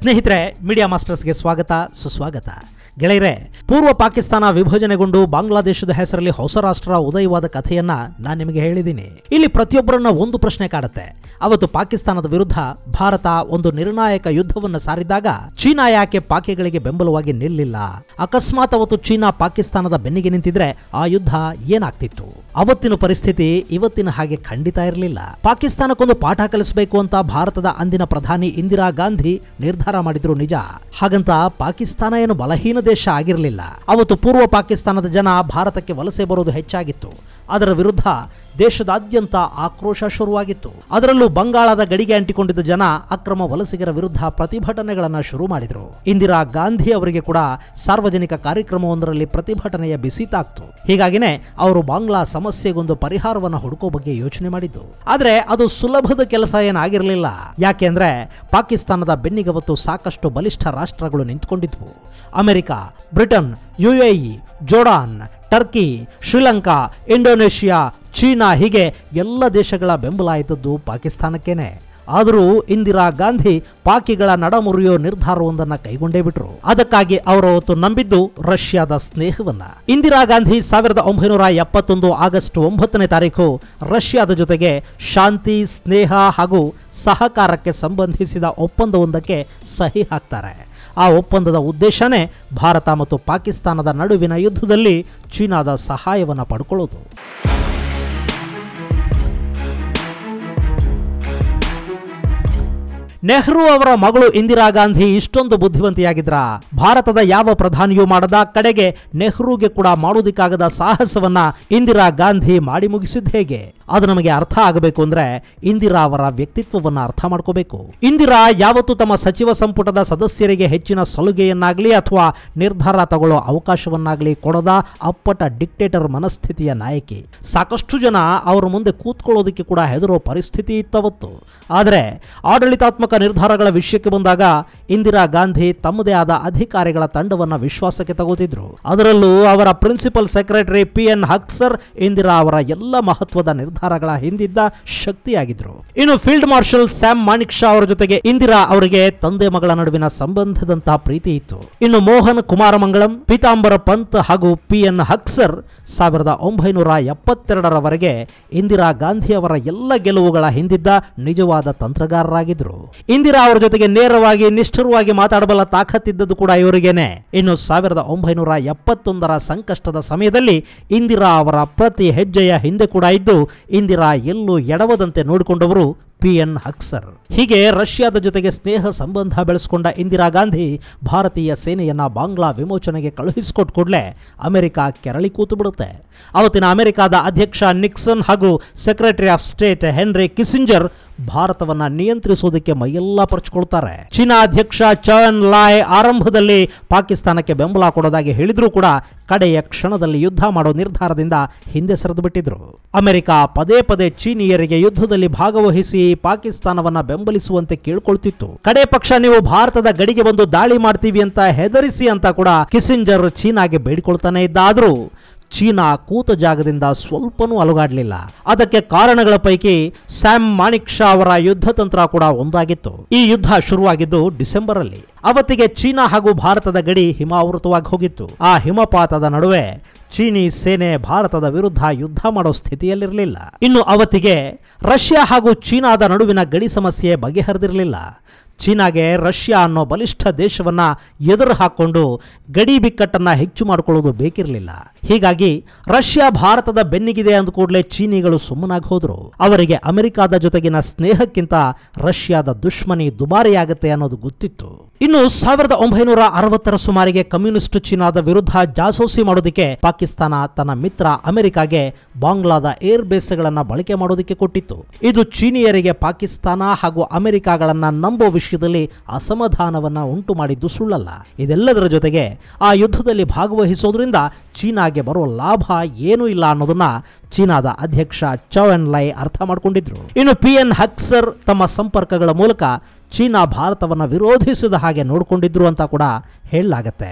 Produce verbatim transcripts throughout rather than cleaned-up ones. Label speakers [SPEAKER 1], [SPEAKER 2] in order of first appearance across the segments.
[SPEAKER 1] ಸ್ನೇಹಿತರೆ, ಮೀಡಿಯಾ ಮಾಸ್ಟರ್ಸ್ಗೆ ಸ್ವಾಗತ ಸುಸ್ವಾಗತ. ಗೆಳೆಯರೆ, ಪೂರ್ವ ಪಾಕಿಸ್ತಾನ ವಿಭಜನೆಗೊಂಡು ಬಾಂಗ್ಲಾದೇಶದ ಹೆಸರಲ್ಲಿ ಹೊಸ ರಾಷ್ಟ್ರ ಉದಯವಾದ ಕಥೆಯನ್ನ ನಾನು ನಿಮಗೆ ಹೇಳಿದ್ದೀನಿ. ಇಲ್ಲಿ ಪ್ರತಿಯೊಬ್ಬರನ್ನ ಒಂದು ಪ್ರಶ್ನೆ ಕಾಡುತ್ತೆ. ಅವತ್ತು ಪಾಕಿಸ್ತಾನದ ವಿರುದ್ಧ ಭಾರತ ಒಂದು ನಿರ್ಣಾಯಕ ಯುದ್ಧವನ್ನು ಸಾರಿದಾಗ ಚೀನಾ ಯಾಕೆ ಪಾಕಿಗಳಿಗೆ ಬೆಂಬಲವಾಗಿ ನಿಲ್ಲಿಲ್ಲ? ಅಕಸ್ಮಾತ್ ಅವತ್ತು ಚೀನಾ ಪಾಕಿಸ್ತಾನದ ಬೆನ್ನಿಗೆ ನಿಂತಿದ್ರೆ ಆ ಯುದ್ಧ ಏನಾಗ್ತಿತ್ತು? ಅವತ್ತಿನ ಪರಿಸ್ಥಿತಿ ಇವತ್ತಿನ ಹಾಗೆ ಖಂಡಿತ ಇರಲಿಲ್ಲ. ಪಾಕಿಸ್ತಾನಕ್ಕೊಂದು ಪಾಠ ಕಲಿಸಬೇಕು ಅಂತ ಭಾರತದ ಅಂದಿನ ಪ್ರಧಾನಿ ಇಂದಿರಾ ಗಾಂಧಿ ನಿರ್ಧಾರ ಮಾಡಿದ್ರು ನಿಜ. ಹಾಗಂತ ಪಾಕಿಸ್ತಾನ ಏನು ಬಲಹೀನ ದೇಶ ಆಗಿರಲಿಲ್ಲ. ಅವತ್ತು ಪೂರ್ವ ಪಾಕಿಸ್ತಾನದ ಜನ ಭಾರತಕ್ಕೆ ವಲಸೆ ಬರೋದು ಹೆಚ್ಚಾಗಿತ್ತು. ಅದರ ವಿರುದ್ಧ ದೇಶದಾದ್ಯಂತ ಆಕ್ರೋಶ ಶುರುವಾಗಿತ್ತು. ಅದರಲ್ಲೂ ಬಂಗಾಳದ ಗಡಿಗೆ ಅಂಟಿಕೊಂಡಿದ್ದ ಜನ ಅಕ್ರಮ ವಲಸಿಗರ ವಿರುದ್ಧ ಪ್ರತಿಭಟನೆಗಳನ್ನು ಶುರು ಮಾಡಿದ್ರು. ಇಂದಿರಾ ಗಾಂಧಿ ಅವರಿಗೆ ಕೂಡ ಸಾರ್ವಜನಿಕ ಕಾರ್ಯಕ್ರಮವೊಂದರಲ್ಲಿ ಪ್ರತಿಭಟನೆಯ ಬಿಸಿ ತಾಕ್ತು. ಹೀಗಾಗಿನೇ ಅವರು ಬಾಂಗ್ಲಾ ಸಮಸ್ಯೆಗೊಂದು ಪರಿಹಾರವನ್ನು ಹುಡುಕೋ ಬಗ್ಗೆ ಯೋಚನೆ ಮಾಡಿದ್ದು. ಆದ್ರೆ ಅದು ಸುಲಭದ ಕೆಲಸ ಏನಾಗಿರಲಿಲ್ಲ. ಯಾಕೆ ಅಂದ್ರೆ ಪಾಕಿಸ್ತಾನದ ಬೆನ್ನಿಗವತ್ತು ಸಾಕಷ್ಟು ಬಲಿಷ್ಠ ರಾಷ್ಟ್ರಗಳು ನಿಂತುಕೊಂಡಿದ್ವು. America, Britain, UAE, Jordan, Turkey, Sri Lanka, Indonesia, China ಹೀಗೆ ಎಲ್ಲ ದೇಶಗಳ ಬೆಂಬಲ ಇದ್ದದ್ದು ಪಾಕಿಸ್ತಾನಕ್ಕೇನೆ. ಆದರೂ ಇಂದಿರಾ ಗಾಂಧಿ ಪಾಕಿಗಳ ನಡಮುರಿಯೋ ನಿರ್ಧಾರವೊಂದನ್ನು ಕೈಗೊಂಡೇ ಬಿಟ್ರು. ಅದಕ್ಕಾಗಿ ಅವರು ಅವತ್ತು ನಂಬಿದ್ದು ರಷ್ಯಾದ ಸ್ನೇಹವನ್ನ. ಇಂದಿರಾ ಗಾಂಧಿ ಸಾವಿರದ ಒಂಬೈನೂರ ಎಪ್ಪತ್ತೊಂದು ಆಗಸ್ಟ್ ಒಂಬತ್ತನೇ ತಾರೀಕು ರಷ್ಯಾದ ಜೊತೆಗೆ ಶಾಂತಿ, ಸ್ನೇಹ ಹಾಗೂ ಸಹಕಾರಕ್ಕೆ ಸಂಬಂಧಿಸಿದ ಒಪ್ಪಂದವೊಂದಕ್ಕೆ ಸಹಿ ಹಾಕ್ತಾರೆ. ಆ ಒಪ್ಪಂದದ ಉದ್ದೇಶನೇ ಭಾರತ ಮತ್ತು ಪಾಕಿಸ್ತಾನದ ನಡುವಿನ ಯುದ್ಧದಲ್ಲಿ ಚೀನಾದ ಸಹಾಯವನ್ನು ಪಡ್ಕೊಳ್ಳೋದು. ನೆಹರು ಅವರ ಮಗಳು ಇಂದಿರಾ ಗಾಂಧಿ ಇಷ್ಟೊಂದು ಬುದ್ಧಿವಂತಿಯಾಗಿದ್ರ? ಭಾರತದ ಯಾವ ಪ್ರಧಾನಿಯೂ ಮಾಡದ, ಕಡೆಗೆ ನೆಹರುಗೆ ಕೂಡ ಮಾಡೋದಿಕ್ಕಾಗದ ಸಾಹಸವನ್ನ ಇಂದಿರಾ ಗಾಂಧಿ ಮಾಡಿ ಮುಗಿಸಿದ ಹೇಗೆ? ಅದು ನಮಗೆ ಅರ್ಥ ಆಗಬೇಕು ಅಂದ್ರೆ ಇಂದಿರಾ ಅವರ ವ್ಯಕ್ತಿತ್ವವನ್ನ ಅರ್ಥ ಮಾಡ್ಕೋಬೇಕು. ಇಂದಿರಾ ಯಾವತ್ತೂ ತಮ್ಮ ಸಚಿವ ಸಂಪುಟದ ಸದಸ್ಯರಿಗೆ ಹೆಚ್ಚಿನ ಸಲುಗೆಯನ್ನಾಗ್ಲಿ ಅಥವಾ ನಿರ್ಧಾರ ತಗೊಳ್ಳೋ ಅವಕಾಶವನ್ನಾಗ್ಲಿ ಕೊಡದ ಅಪ್ಪಟ ಡಿಕ್ಟೇಟರ್ ಮನಸ್ಥಿತಿಯ ನಾಯಕಿ. ಸಾಕಷ್ಟು ಜನ ಅವರ ಮುಂದೆ ಕೂತ್ಕೊಳ್ಳೋದಕ್ಕೆ ಕೂಡ ಹೆದರೋ ಪರಿಸ್ಥಿತಿ ಇತ್ತವತ್ತು. ಆದರೆ ಆಡಳಿತಾತ್ಮಕ ನಿರ್ಧಾರಗಳ ವಿಷಯಕ್ಕೆ ಬಂದಾಗ ಇಂದಿರಾ ಗಾಂಧಿ ತಮ್ಮದೇ ಆದ ಅಧಿಕಾರಿಗಳ ತಂಡವನ್ನ ವಿಶ್ವಾಸಕ್ಕೆ ತಗೋತಿದ್ರು. ಅದರಲ್ಲೂ ಅವರ principal secretary P N Haksar Indira ಅವರ ಎಲ್ಲ ಮಹತ್ವದ ನಿರ್ಧಾರಗಳ ಹಿಂದಿದ್ದ ಶಕ್ತಿಯಾಗಿದ್ರು. ಇನ್ನು field marshal Sam Manekshaw ಅವರ ಜೊತೆಗೆ ಇಂದಿರಾ ಅವರಿಗೆ ತಂದೆ ಮಗಳ ನಡುವಿನ ಸಂಬಂಧದಂತಹ ಪ್ರೀತಿ ಇತ್ತು. ಇನ್ನು ಮೋಹನ್ ಕುಮಾರ ಮಂಗಳಂ, ಪೀತಾಂಬರ ಪಂತ್ ಹಾಗೂ ಪಿ ಎನ್ ಹಕ್ಸರ್ ಸಾವಿರದ ಒಂಬೈನೂರ ಎಪ್ಪತ್ತೆರಡರವರೆಗೆ ಇಂದಿರಾ ಗಾಂಧಿ ಅವರ ಎಲ್ಲ ಗೆಲುವುಗಳ ಹಿಂದಿದ್ದ ನಿಜವಾದ ತಂತ್ರಗಾರರಾಗಿದ್ರು. ಇಂದಿರಾ ಅವರ ಜೊತೆಗೆ ನೇರವಾಗಿ ನಿಷ್ಠುರವಾಗಿ ಮಾತಾಡಬಲ್ಲ ತಾಕತ್ತಿದ್ದದ್ದು ಕೂಡ ಇವರಿಗೇನೆ. ಇನ್ನು ಸಾವಿರದ ಒಂಬೈನೂರ ಎಪ್ಪತ್ತೊಂದರ ಸಂಕಷ್ಟದ ಸಮಯದಲ್ಲಿ ಇಂದಿರಾ ಅವರ ಪ್ರತಿ ಹೆಜ್ಜೆಯ ಹಿಂದೆ ಕೂಡ ಇದ್ದು ಇಂದಿರಾ ಎಲ್ಲೂ ಎಡವದಂತೆ ನೋಡಿಕೊಂಡವರು ಪಿ ಎನ್ ಹಕ್ಸರ್. ಹೀಗೆ ರಷ್ಯಾದ ಜೊತೆಗೆ ಸ್ನೇಹ ಸಂಬಂಧ ಬೆಳೆಸಿಕೊಂಡ ಇಂದಿರಾ ಗಾಂಧಿ ಭಾರತೀಯ ಸೇನೆಯನ್ನ ಬಾಂಗ್ಲಾ ವಿಮೋಚನೆಗೆ ಕಳುಹಿಸಿಕೊಟ್ಟ ಕೂಡಲೇ ಅಮೆರಿಕ ಕೆರಳಿ ಕೂತು ಬಿಡುತ್ತೆ. ಅವತ್ತಿನ ಅಮೆರಿಕಾದ ಅಧ್ಯಕ್ಷ ನಿಕ್ಸನ್ ಹಾಗೂ secretary of state Henry Kissinger ಭಾರತವನ್ನ ನಿಯಂತ್ರಿಸೋದಕ್ಕೆ ಮೈಯೆಲ್ಲ ಪರಚಿಕೊಳ್ತಾರೆ. ಚೀನಾ ಅಧ್ಯಕ್ಷ ಚೌನ್ ಲಾಯ್ ಆರಂಭದಲ್ಲಿ ಪಾಕಿಸ್ತಾನಕ್ಕೆ ಬೆಂಬಲ ಕೊಡೋದಾಗಿ ಹೇಳಿದ್ರೂ ಕೂಡ ಕಡೆಯ ಕ್ಷಣದಲ್ಲಿ ಯುದ್ಧ ಮಾಡೋ ನಿರ್ಧಾರದಿಂದ ಹಿಂದೆ ಸರಿದು ಬಿಟ್ಟಿದ್ರು. ಅಮೆರಿಕ ಪದೇ ಪದೇ ಚೀನಿಯರಿಗೆ ಯುದ್ಧದಲ್ಲಿ ಭಾಗವಹಿಸಿ ಪಾಕಿಸ್ತಾನವನ್ನ ಬೆಂಬಲಿಸುವಂತೆ ಕೇಳ್ಕೊಳ್ತಿತ್ತು. ಕಡೆ ಪಕ್ಷ ನೀವು ಭಾರತದ ಗಡಿಗೆ ಬಂದು ದಾಳಿ ಮಾಡ್ತೀವಿ ಅಂತ ಹೆದರಿಸಿ ಅಂತ ಕೂಡ ಕಿಸಿಂಜರ್ ಚೀನಾಗೆ ಬೇಡಿಕೊಳ್ತಾನೆ ಇದ್ದ. ಆದ್ರೂ ಚೀನಾ ಕೂತ ಜಾಗದಿಂದ ಸ್ವಲ್ಪನೂ ಅಲುಗಾಡ್ಲಿಲ್ಲ. ಅದಕ್ಕೆ ಕಾರಣಗಳ ಪೈಕಿ ಸ್ಯಾಮ್ ಮಾಣಿಕ್ ಶಾ ಅವರ ಯುದ್ಧ ತಂತ್ರ ಕೂಡ ಒಂದಾಗಿತ್ತು. ಈ ಯುದ್ಧ ಶುರುವಾಗಿದ್ದು ಡಿಸೆಂಬರ್ ಅಲ್ಲಿ. ಅವತ್ತಿಗೆ ಚೀನಾ ಹಾಗೂ ಭಾರತದ ಗಡಿ ಹಿಮಾವೃತವಾಗಿ ಹೋಗಿತ್ತು. ಆ ಹಿಮಪಾತದ ನಡುವೆ ಚೀನಿ ಸೇನೆ ಭಾರತದ ವಿರುದ್ಧ ಯುದ್ಧ ಮಾಡೋ ಸ್ಥಿತಿಯಲ್ಲಿರಲಿಲ್ಲ. ಇನ್ನು ಅವತ್ತಿಗೆ ರಷ್ಯಾ ಹಾಗೂ ಚೀನಾದ ನಡುವಿನ ಗಡಿ ಸಮಸ್ಯೆ ಬಗೆಹರಿದಿರಲಿಲ್ಲ. ಚೀನಾಗೆ ರಷ್ಯಾ ಅನ್ನೋ ಬಲಿಷ್ಠ ದೇಶವನ್ನ ಎದುರು ಹಾಕೊಂಡು ಗಡಿ ಬಿಕ್ಕಟ್ಟನ್ನ ಹೆಚ್ಚು ಮಾಡಿಕೊಳ್ಳೋದು ಬೇಕಿರಲಿಲ್ಲ. ಹೀಗಾಗಿ ರಷ್ಯಾ ಭಾರತದ ಬೆನ್ನಿಗಿದೆ ಅಂದ ಕೂಡಲೇ ಚೀನಿಗಳು ಸುಮ್ಮನಾಗಿ ಹೋದ್ರು. ಅವರಿಗೆ ಅಮೆರಿಕಾದ ಜೊತೆಗಿನ ಸ್ನೇಹಕ್ಕಿಂತ ರಷ್ಯಾದ ದುಶ್ಮನಿ ದುಬಾರಿಯಾಗುತ್ತೆ ಅನ್ನೋದು ಗೊತ್ತಿತ್ತು. ಇನ್ನು ಸಾವಿರದ ಒಂಬೈನೂರ ಅರವತ್ತರ ಸುಮಾರಿಗೆ ಕಮ್ಯುನಿಸ್ಟ್ ಚೀನಾದ ವಿರುದ್ಧ ಜಾಸೂಸಿ ಮಾಡೋದಕ್ಕೆ ಪಾಕಿಸ್ತಾನ ತನ್ನ ಮಿತ್ರ ಅಮೆರಿಕಾಗೆ ಬಾಂಗ್ಲಾದ ಏರ್ ಬೇಸ್ಗಳನ್ನ ಬಳಕೆ ಮಾಡೋದಕ್ಕೆ ಕೊಟ್ಟಿತ್ತು. ಇದು ಚೀನಿಯರಿಗೆ ಪಾಕಿಸ್ತಾನ ಹಾಗೂ ಅಮೆರಿಕಾಗಳನ್ನ ನಂಬೋ ವಿಷಯದಲ್ಲಿ ಅಸಮಾಧಾನವನ್ನ ಉಂಟು ಮಾಡಿದ್ದು ಸುಳ್ಳಲ್ಲ. ಇದೆಲ್ಲದರ ಜೊತೆಗೆ ಆ ಯುದ್ಧದಲ್ಲಿ ಭಾಗವಹಿಸೋದ್ರಿಂದ ಚೀನಾಗೆ ಬರೋ ಲಾಭ ಏನೂ ಇಲ್ಲ ಅನ್ನೋದನ್ನ ಚೀನಾದ ಅಧ್ಯಕ್ಷ ಚೌ ಎನ್ ಲೈ ಅರ್ಥ ಮಾಡಿಕೊಂಡಿದ್ರು. ಇನ್ನು ಪಿ ಎನ್ ಹಕ್ಸರ್ ತಮ್ಮ ಸಂಪರ್ಕಗಳ ಮೂಲಕ ಚೀನಾ ಭಾರತವನ್ನು ವಿರೋಧಿಸಿದ ಹಾಗೆ ನೋಡಿಕೊಂಡಿದ್ರು ಅಂತ ಕೂಡ ಹೇಳಲಾಗತ್ತೆ.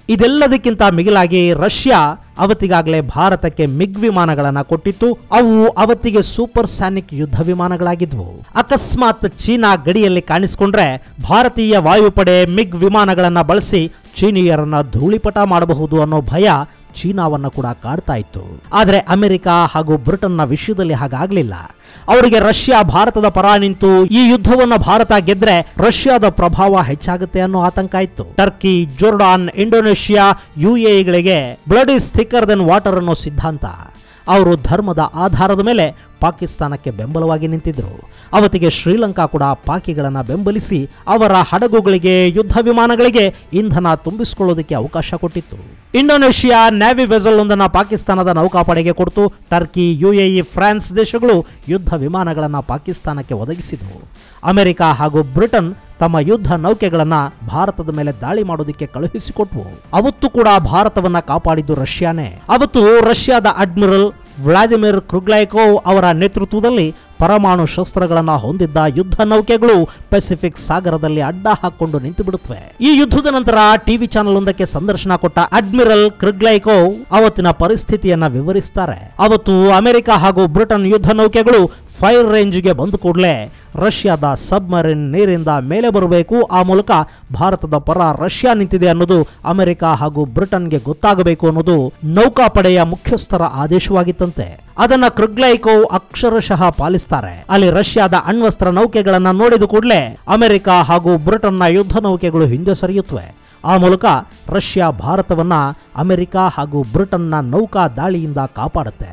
[SPEAKER 1] ಇದೆಲ್ಲದಕ್ಕಿಂತ ಮಿಗಿಲಾಗಿ ರಷ್ಯಾ ಅವತ್ತಿಗಾಗಲೇ ಭಾರತಕ್ಕೆ ಮಿಗ್ ವಿಮಾನಗಳನ್ನು ಕೊಟ್ಟಿತ್ತು. ಅವು ಅವತ್ತಿಗೆ ಸೂಪರ್ ಸ್ಯಾನಿಕ್ ಯುದ್ಧ ವಿಮಾನಗಳಾಗಿದ್ವು. ಅಕಸ್ಮಾತ್ ಚೀನಾ ಗಡಿಯಲ್ಲಿ ಕಾಣಿಸಿಕೊಂಡ್ರೆ ಭಾರತೀಯ ವಾಯುಪಡೆ ಮಿಗ್ ವಿಮಾನಗಳನ್ನು ಬಳಸಿ ಚೀನಿಯರನ್ನ ಧೂಳಿಪಟ ಮಾಡಬಹುದು ಅನ್ನೋ ಭಯ ಚೀನಾವನ್ನ ಕೂಡ ಕಾಡ್ತಾ ಇತ್ತು. ಆದರೆ ಅಮೆರಿಕ ಹಾಗೂ ಬ್ರಿಟನ್ನ ವಿಷಯದಲ್ಲಿ ಹಾಗಾಗ್ಲಿಲ್ಲ. ಅವರಿಗೆ ರಷ್ಯಾ ಭಾರತದ ಪರ ನಿಂತು ಈ ಯುದ್ಧವನ್ನ ಭಾರತ ಗೆದ್ರೆ ರಷ್ಯಾದ ಪ್ರಭಾವ ಹೆಚ್ಚಾಗುತ್ತೆ ಅನ್ನೋ ಆತಂಕ ಇತ್ತು. ಟರ್ಕಿ, ಜೋರ್ಡಾನ್, ಇಂಡೋನೇಷಿಯಾ, ಯುಎಇಗಳಿಗೆ blood is thicker than water ಅನ್ನೋ ಸಿದ್ಧಾಂತ. ಅವರು ಧರ್ಮದ ಆಧಾರದ ಮೇಲೆ ಪಾಕಿಸ್ತಾನಕ್ಕೆ ಬೆಂಬಲವಾಗಿ ನಿಂತಿದ್ರು. ಅವತ್ತಿಗೆ ಶ್ರೀಲಂಕಾ ಕೂಡ ಪಾಕಿಗಳನ್ನು ಬೆಂಬಲಿಸಿ ಅವರ ಹಡಗುಗಳಿಗೆ, ಯುದ್ಧ ವಿಮಾನಗಳಿಗೆ ಇಂಧನ ತುಂಬಿಸಿಕೊಳ್ಳೋದಕ್ಕೆ ಅವಕಾಶ ಕೊಟ್ಟಿತ್ತು. ಇಂಡೋನೇಷಿಯಾ ನ್ಯಾವಿ ವೆಸಲ್ ಒಂದನ್ನು ಪಾಕಿಸ್ತಾನದ ನೌಕಾಪಡೆಗೆ ಕೊಡ್ತು. ಟರ್ಕಿ, ಯುಎಇ, ಫ್ರಾನ್ಸ್ ದೇಶಗಳು ಯುದ್ಧ ವಿಮಾನಗಳನ್ನು ಪಾಕಿಸ್ತಾನಕ್ಕೆ ಒದಗಿಸಿದವು. ಅಮೆರಿಕ ಹಾಗೂ ಬ್ರಿಟನ್ ತಮ್ಮ ಯುದ್ಧ ನೌಕೆಗಳನ್ನು ಭಾರತದ ಮೇಲೆ ದಾಳಿ ಮಾಡೋದಕ್ಕೆ ಕಳುಹಿಸಿಕೊಟ್ವು. ಅವತ್ತು ಕೂಡ ಭಾರತವನ್ನ ಕಾಪಾಡಿದ್ದು ರಷ್ಯಾನೇ. ಅವತ್ತು ರಷ್ಯಾದ ಅಡ್ಮಿರಲ್ ವ್ಲಾದಿಮಿರ್ ಕ್ರುಗ್ಲೈಕೋವ್ ಅವರ ನೇತೃತ್ವದಲ್ಲಿ ಪರಮಾಣು ಶಸ್ತ್ರಗಳನ್ನು ಹೊಂದಿದ್ದ ಯುದ್ಧ ನೌಕೆಗಳು ಪೆಸಿಫಿಕ್ ಸಾಗರದಲ್ಲಿ ಅಡ್ಡ ಹಾಕೊಂಡು ನಿಂತು ಬಿಡುತ್ತವೆ. ಈ ಯುದ್ಧದ ನಂತರ ಟಿವಿ ಚಾನೆಲ್ ಒಂದಕ್ಕೆ ಸಂದರ್ಶನ ಕೊಟ್ಟ ಅಡ್ಮಿರಲ್ ಕ್ರುಗ್ಲೈಕೋವ್ ಅವತ್ತಿನ ಪರಿಸ್ಥಿತಿಯನ್ನ ವಿವರಿಸ್ತಾರೆ. ಅವತ್ತು ಅಮೆರಿಕ ಹಾಗೂ ಬ್ರಿಟನ್ ಯುದ್ಧ ನೌಕೆಗಳು ಫೈರ್ ರೇಂಜ್ಗೆ ಬಂದ ಕೂಡಲೇ ರಷ್ಯಾದ ಸಬ್ಮರಿನ್ ನೀರಿಂದ ಮೇಲೆ ಬರಬೇಕು, ಆ ಮೂಲಕ ಭಾರತದ ಪರ ರಷ್ಯಾ ನಿಂತಿದೆ ಅನ್ನೋದು ಅಮೆರಿಕ ಹಾಗೂ ಬ್ರಿಟನ್ಗೆ ಗೊತ್ತಾಗಬೇಕು ಅನ್ನೋದು ನೌಕಾಪಡೆಯ ಮುಖ್ಯಸ್ಥರ ಆದೇಶವಾಗಿತ್ತಂತೆ. ಅದನ್ನ ಕ್ರುಗ್ಲೈಕೋವ್ ಅಕ್ಷರಶಃ ಪಾಲಿಸ್ತಾರೆ. ಅಲ್ಲಿ ರಷ್ಯಾದ ಅಣ್ವಸ್ತ್ರ ನೌಕೆಗಳನ್ನ ನೋಡಿದ ಕೂಡಲೇ ಅಮೆರಿಕ ಹಾಗೂ ಬ್ರಿಟನ್ನ ಯುದ್ಧ ನೌಕೆಗಳು ಹಿಂದೆ ಸರಿಯುತ್ತವೆ. ಆ ಮೂಲಕ ರಷ್ಯಾ ಭಾರತವನ್ನ ಅಮೆರಿಕ ಹಾಗೂ ಬ್ರಿಟನ್ನ ನೌಕಾ ದಾಳಿಯಿಂದ ಕಾಪಾಡುತ್ತೆ.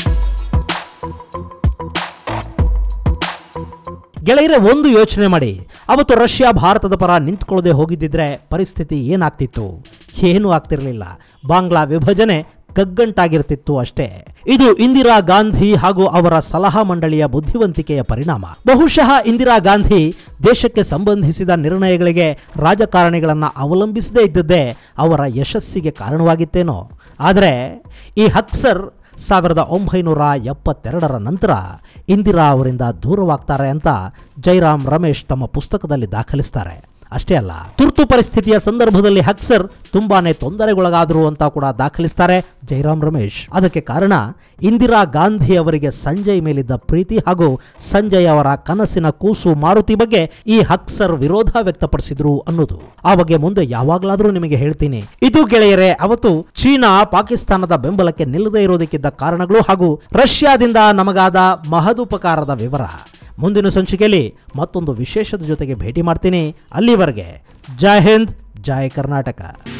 [SPEAKER 1] ಗೆಳೆಯರೆ, ಒಂದು ಯೋಚನೆ ಮಾಡಿ, ಅವತ್ತು ರಷ್ಯಾ ಭಾರತದ ಪರ ನಿಂತ್ಕೊಳ್ಳದೆ ಹೋಗಿದ್ದಿದ್ರೆ ಪರಿಸ್ಥಿತಿ ಏನಾಗ್ತಿತ್ತು? ಏನೂ ಆಗ್ತಿರಲಿಲ್ಲ. ಬಾಂಗ್ಲಾ ವಿಭಜನೆ ಕಗ್ಗಂಟಾಗಿರ್ತಿತ್ತು ಅಷ್ಟೇ. ಇದು ಇಂದಿರಾ ಗಾಂಧಿ ಹಾಗೂ ಅವರ ಸಲಹಾ ಮಂಡಳಿಯ ಬುದ್ಧಿವಂತಿಕೆಯ ಪರಿಣಾಮ. ಬಹುಶಃ ಇಂದಿರಾ ಗಾಂಧಿ ದೇಶಕ್ಕೆ ಸಂಬಂಧಿಸಿದ ನಿರ್ಣಯಗಳಿಗೆ ರಾಜಕಾರಣಿಗಳನ್ನ ಅವಲಂಬಿಸದೇ ಇದ್ದದ್ದೇ ಅವರ ಯಶಸ್ಸಿಗೆ ಕಾರಣವಾಗಿತ್ತೇನೋ. ಆದರೆ ಈ ಹಕ್ಸರ್ ಸಾವಿರದ ಒಂಬೈನೂರ ಎಪ್ಪತ್ತೆರಡರ ನಂತರ ಇಂದಿರಾ ಅವರಿಂದ ದೂರವಾಗ್ತಾರೆ ಅಂತ ಜೈರಾಮ್ ರಮೇಶ್ ತಮ್ಮ ಪುಸ್ತಕದಲ್ಲಿ ದಾಖಲಿಸ್ತಾರೆ. ಅಷ್ಟೇ ಅಲ್ಲ, ತುರ್ತು ಪರಿಸ್ಥಿತಿಯ ಸಂದರ್ಭದಲ್ಲಿ ಹಕ್ಸರ್ ತುಂಬಾನೇ ತೊಂದರೆಗೊಳಗಾದರು ಅಂತ ಕೂಡ ದಾಖಲಿಸ್ತಾರೆ ಜೈರಾಮ್ ರಮೇಶ್. ಅದಕ್ಕೆ ಕಾರಣ ಇಂದಿರಾ ಗಾಂಧಿ ಅವರಿಗೆ ಸಂಜಯ್ ಮೇಲಿದ್ದ ಪ್ರೀತಿ ಹಾಗೂ ಸಂಜಯ್ ಅವರ ಕನಸಿನ ಕೂಸು ಮಾರುತಿ ಬಗ್ಗೆ ಈ ಹಕ್ಸರ್ ವಿರೋಧ ವ್ಯಕ್ತಪಡಿಸಿದ್ರು ಅನ್ನೋದು. ಆ ಬಗ್ಗೆ ಮುಂದೆ ಯಾವಾಗ್ಲಾದ್ರೂ ನಿಮಗೆ ಹೇಳ್ತೀನಿ. ಇದು ಗೆಳೆಯರೆ, ಅವತ್ತು ಚೀನಾ ಪಾಕಿಸ್ತಾನದ ಬೆಂಬಲಕ್ಕೆ ನಿಲ್ಲದೇ ಇರೋದಕ್ಕಿದ್ದ ಕಾರಣಗಳು ಹಾಗೂ ರಷ್ಯಾದಿಂದ ನಮಗಾದ ಮಹದುಪಕಾರದ ವಿವರ. ಮುಂದಿನ ಸಂಚಿಕೆಯಲ್ಲಿ ಮತ್ತೊಂದು ವಿಶೇಷದ ಜೊತೆಗೆ ಭೇಟಿ ಮಾಡ್ತೀನಿ. ಅಲ್ಲಿವರೆಗೆ ಜೈ ಹಿಂದ್, ಜೈ ಕರ್ನಾಟಕ.